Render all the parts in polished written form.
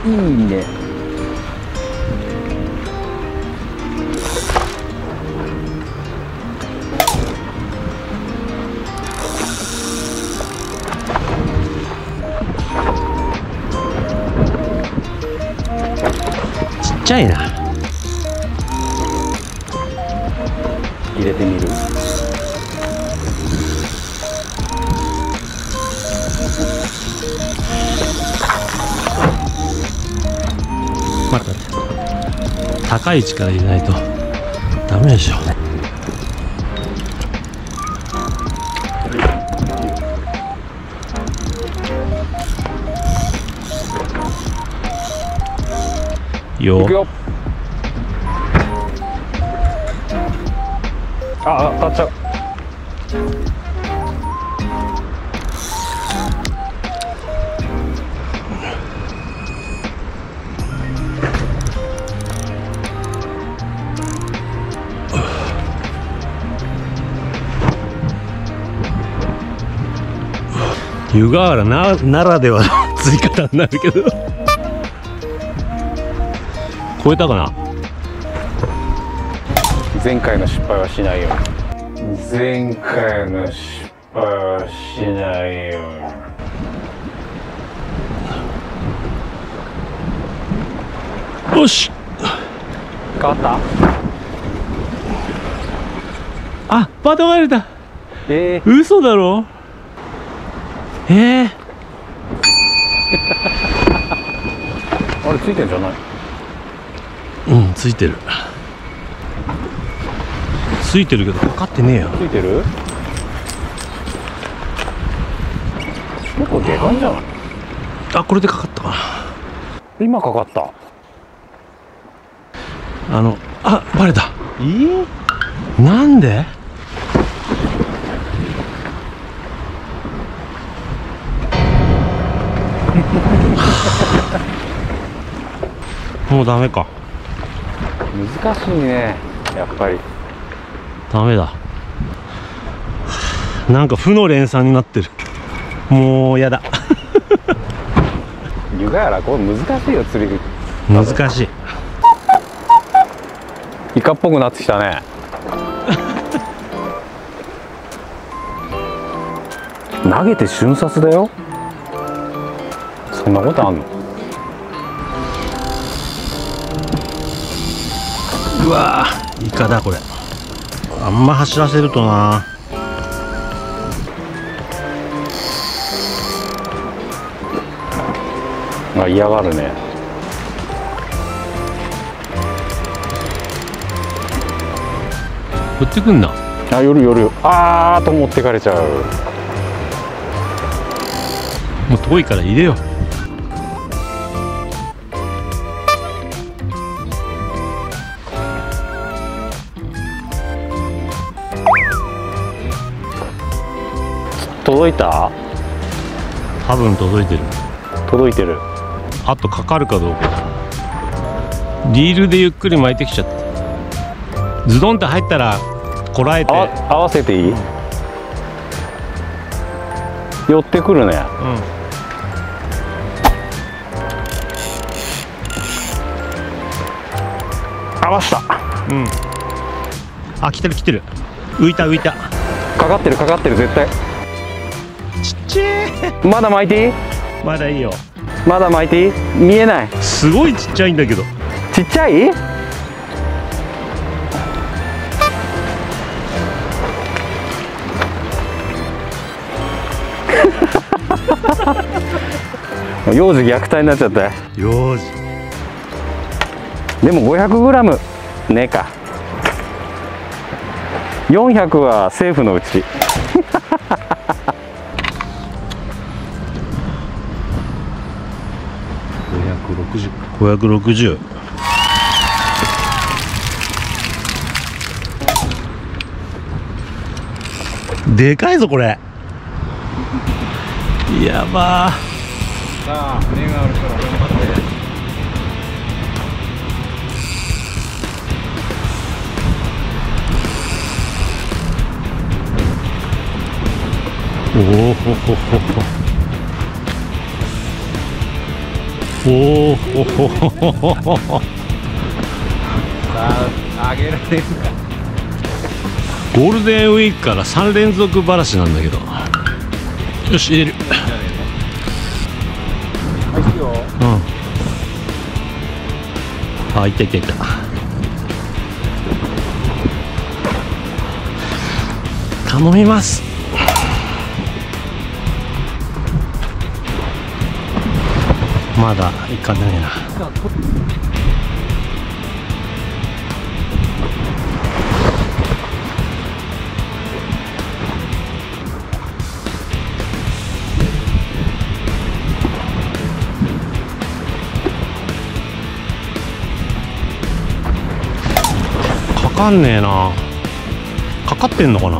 いいね。 ちっちゃいな。 入れてみる。 待って待って、高い位置から入れないとダメでしょ。よいくよ。あ、当たっちゃう。 湯河原ならではの釣り方になるけど超えたかな。 前回の失敗はしないように。前回の失敗はしないように。 よし、 変わった？ あ、また割れた。 え嘘だろ。 あれついてんじゃない？ うん、ついてる。ついてるけどかかってねえよ。 ついてる？結構でかいんじゃない？ あ、これでかかったかな。 今かかった。 あ、バレた。なんで？もうダメか。 難しいね、やっぱり。 ダメだ。なんか負の連鎖になってる。もうやだ。 湯河原これ難しいよ、釣り。 難しい。 イカっぽくなってきたね。投げて瞬殺だよ。そんなことあんの？ うわー、イカだこれ。あんま走らせるとな。 あ、嫌がるね。 寄ってくんな。 あ、寄る寄る。あーと持ってかれちゃう。 もう遠いから入れよう。 届いた？ 多分届いてる。 届いてる。 あとかかるかどうか。リールでゆっくり巻いてきちゃった。ズドンって入ったらこらえて。 合わせていい？寄ってくるね。 うん。 合わした。 うん。あ、来てる来てる。浮いた浮いた。 かかってるかかってる、絶対。 ちっちゃい。 まだ巻いていい？ まだいいよ。 まだ巻いていい？見えない。 すごいちっちゃいんだけど。 ちっちゃい？幼児虐待になっちゃったよ。 幼児。 でも 500g ねえか。400はセーフのうち。 560。でかいぞこれ。やばー。 さあ、目があるから頑張って。 おおほほほほ。 おおあげられるか。 ゴールデンウィークから3連続ばらしなんだけど。よし入れる。 はい、いいよ。 うん。あ、いったいったいった。頼みます。まだ行かないな。かかんねえな。かかってんのかな。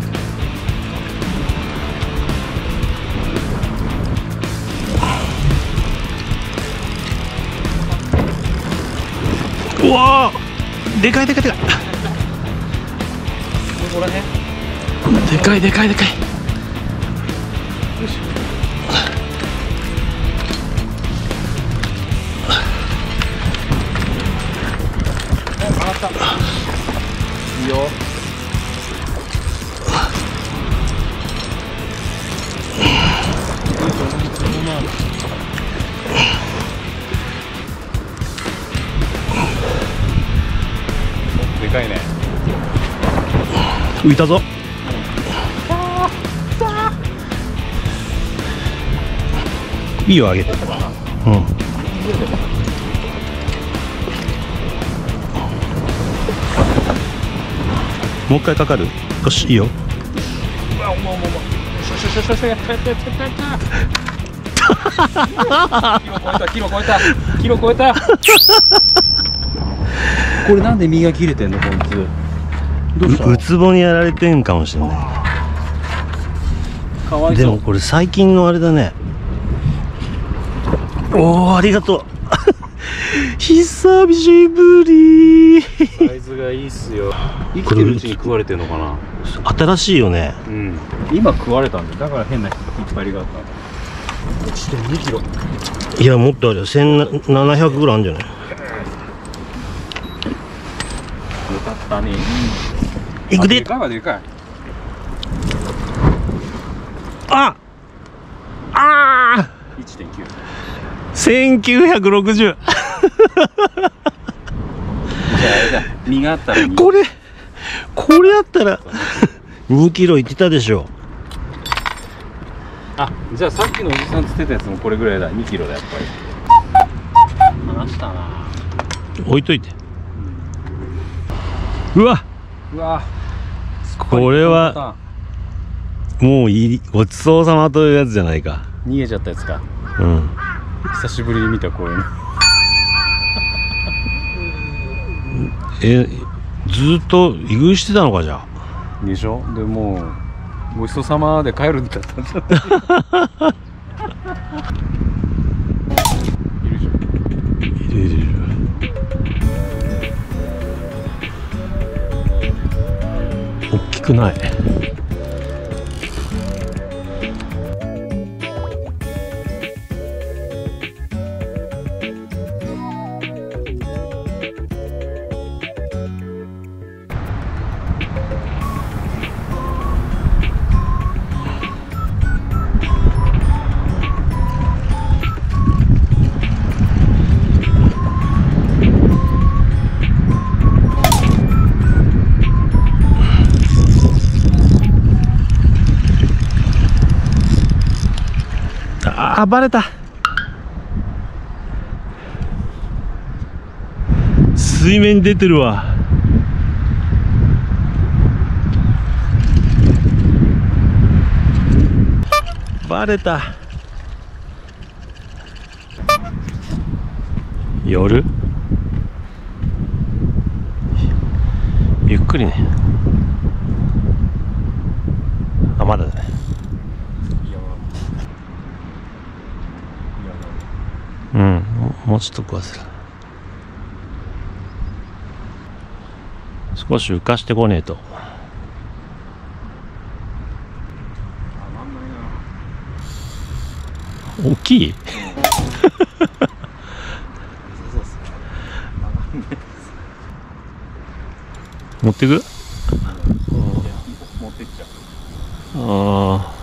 うわー、でかいでかいでかい。 ここら辺。 でかいでかいでかい。 よし。上がった。いいよ。でかいね。 浮いたぞ。いいよ、あげて。うん。もう一回かかる。よし、いいよ。 うわ、もう。やった。キロ超えた。これなんで身が切れてんの、こいつ。どうした？ ウツボにやられてんかもしれない。 かわいそう。 でもこれ最近のあれだね。おお、ありがとう。久しぶり。 サイズがいいっすよ。生きてるうちに食われてんのかな。 新しいよね。 うん。今食われたんで、だから変な引っ張りがあった。1.2 キロ。 いや、もっとあるよ。1700ぐらいあるんじゃない。 よかったね。 いくで。 でかいはでかい。 ああ 1.9。 1960。 じゃああれだ、身があったらこれやったら2キロいってたでしょ。 あ、じゃあさっきのおじさんつってたやつもこれぐらいだ。2キロだ、やっぱり。離したな。 置いといて。うわ、これはもうごちそうさまというやつじゃないか。 逃げちゃったやつか。 うん。 久しぶりに見た、こういうの。 ずっと居食いしてたのか、じゃあ。 でしょ。でもうごちそうさまで帰るんだったんじゃない。 いる。大きくない。あ、バレた。水面に出てるわ。バレた。夜ゆっくりね。あ、まだだね。うん、もうちょっと食わせる。少し浮かしてこねえと。大きい。 持ってく？ 持ってっちゃう。 あ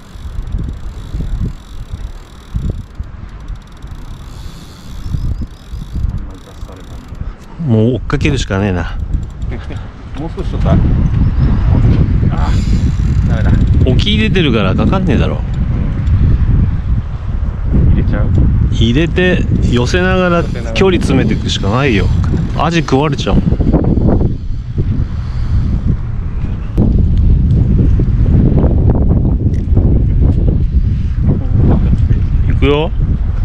あ、もう追っかけるしかねえな。 もう少しちょっとああ、ダメだ。 沖出てるからかかんねえだろ。 入れちゃう。 入れて寄せながら距離詰めていくしかないよ。アジ食われちゃう。行くよ。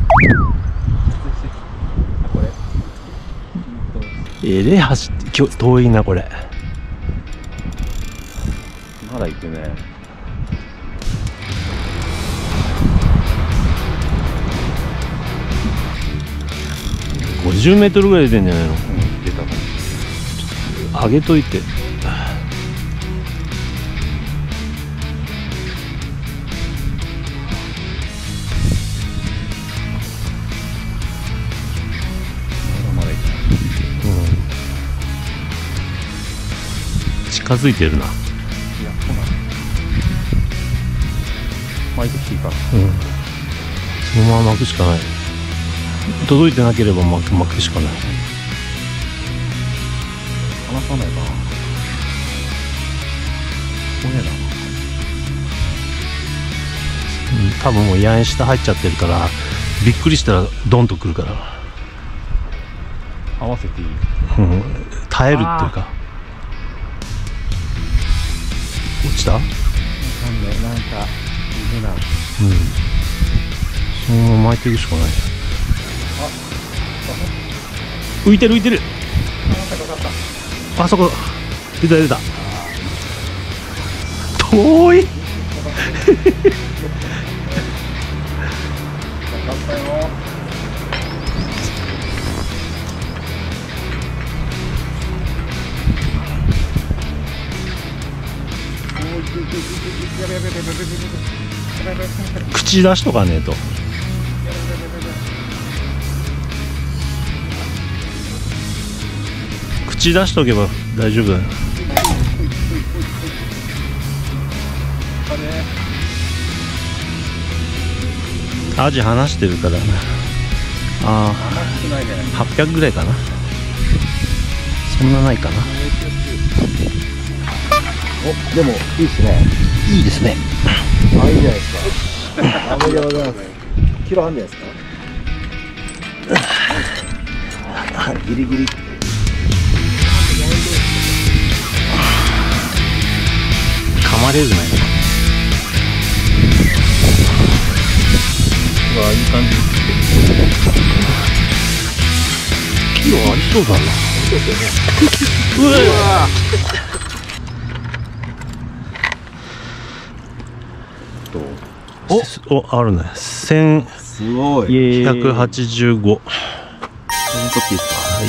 えれ走って遠いなこれ。 まだ行くね。 50メートルぐらい出てんじゃないの？ 出た。 上げといて。 まだ行く。 近づいてるな。 いや、そうなの。巻いてきていいかな。 そのまま巻くしかない。届いてなければ巻くしかない。 離さないかな。怖えな。 多分もう野縁下入っちゃってるからびっくりしたらドンとくるから、 合わせていい？ 耐えるっていうか。落ちた？ なんか水な。 そのまま巻いていくしかない。浮いてる浮いてる。あそこ出た出た。遠い。口出しとかねえと。口出しとけば大丈夫だよ。アジ離してるからな。ああ、800ぐらいかな。そんなないかな。 お、でもいいっすね。 いいですね。 あ、いいじゃないですか。ありがとうございます。キロ半じゃないですか。ギリギリ。 噛まれるね。 うわ、いい感じ。 キロありそうだな。うわ。お、あるね。 すごい。 1185。 取っていいですか？はい。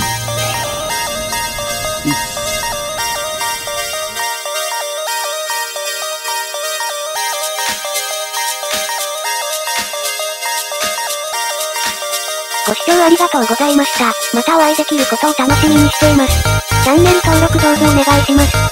ご視聴ありがとうございました。またお会いできることを楽しみにしています。チャンネル登録どうぞお願いします。